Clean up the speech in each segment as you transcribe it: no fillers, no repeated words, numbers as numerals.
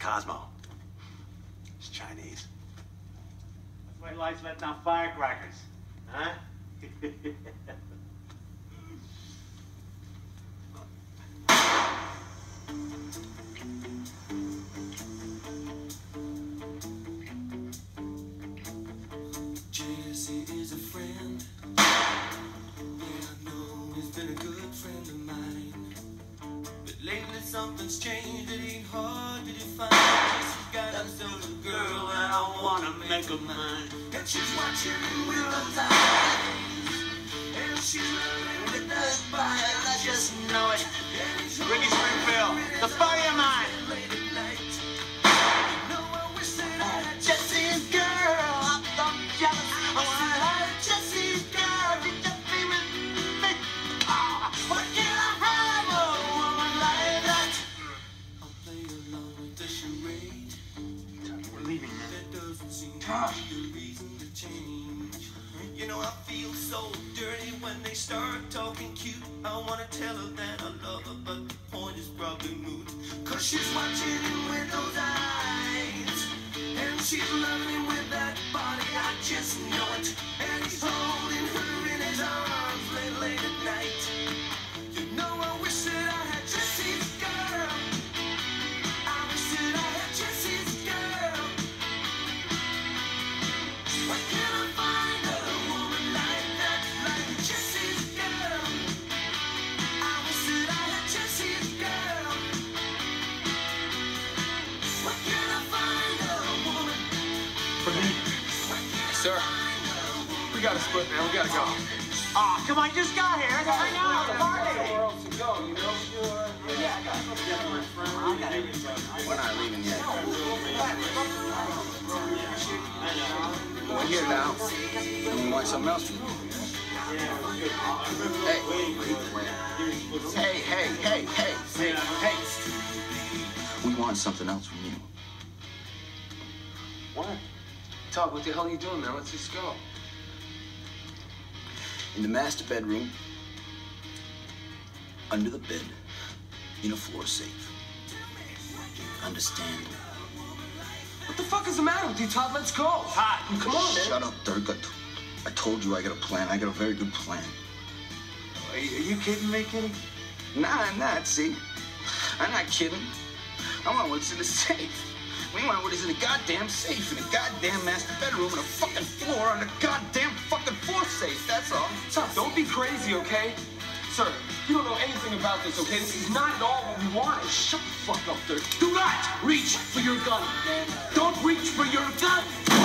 Cosmo. It's Chinese. That's why Life's letting out firecrackers, huh? Jesse is a friend. Yeah, I know he's been a good friend of mine. But lately something's changed. It ain't hard to define. Jesse's got himself a girl and I wanna make her mine. And she's watching him with her eyes. And she's loving with that body. I just know it. Ricky Springfield, the buddy of mine. Jesse's girl, I'm so jealous. I wanna have Jesse's girl. She just be with me. Oh, what can I have a woman like that? I'll play along with the charade. We're leaving, man. There doesn't seem to be a reason to change. You know, I feel so dirty when they start talking cute. I wanna tell her that I love her, but the point is probably moot. 'Cause she's watching him with those eyes. And she's loving him with that body, I just know it. And he's holding her in his arms late at night. You know, I wish that I had Jesse's girl. I wish that I had Jesse's girl. Where can I find a woman like that, like Jesse's girl? I wish that I had Jesse's girl. Where can I find a woman? Sir, we gotta split, man. We gotta go. Oh, come on, you just got here. I know, the party. Nowhere else to go, you know? Yeah, I gotta go get my friend. We're not leaving yet. We're here now. And we want something else from you. Hey. We want something else from you. What? Todd, what the hell are you doing, man? Let's just go. In the master bedroom, under the bed, in a floor safe. Understand? What the fuck is the matter with you, Todd? Let's go. Todd, come on, man. Shut up, Dirk. I told you I got a plan. I got a very good plan. Are you kidding me, Kitty? Nah, I'm not, see? I'm not kidding. I want what's in the safe. We want what is in the goddamn safe, in the goddamn master bedroom, and a fucking floor on the goddamn fucking floor safe, that's all. Todd, don't be crazy, okay? Sir, you don't know anything about this, okay? This is not at all what we wanted. Shut the fuck up, Dirk. Do not reach for your gun. Don't reach for your gun.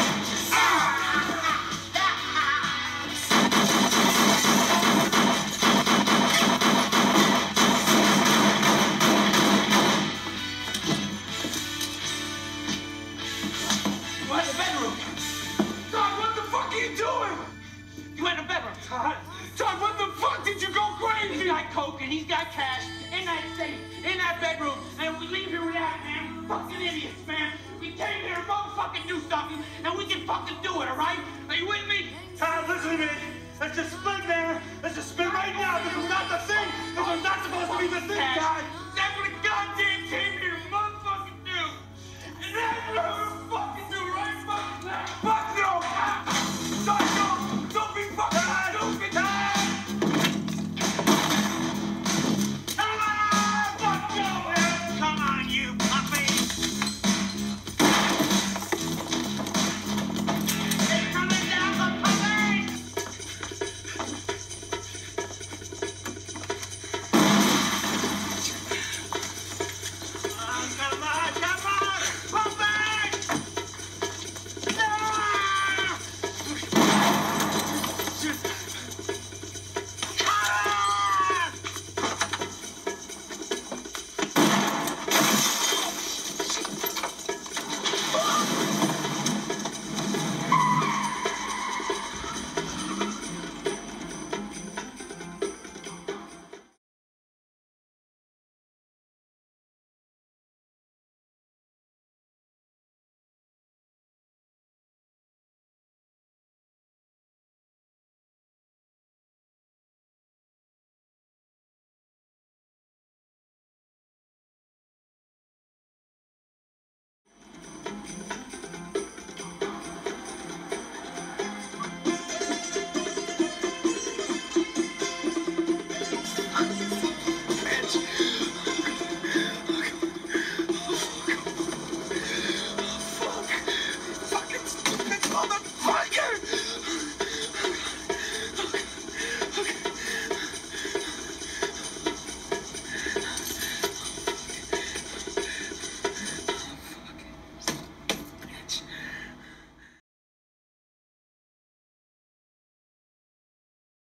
You had the bedroom. Todd, what the fuck are you doing? You had the bedroom. Todd, what the fuck did you go crazy? He's got coke and he's got cash in that safe, in that bedroom, and we leave here with that, man. Fucking idiots, man. We came here to motherfucking do something, and we can fucking do it, all right? Are you with me? Todd, listen to me. Let's just split, man. Let's just split right now. This was not the thing. This was not supposed to be the thing, Cash. Todd. That's what a goddamn came here to motherfucking do. And that's what we're fucking do, right? Fucking that. Fuck no. Todd, no. Don't be fucking stupid, Todd. Come on, fuck you, man. Come on, you puppy. They're coming down the puppy. bitch.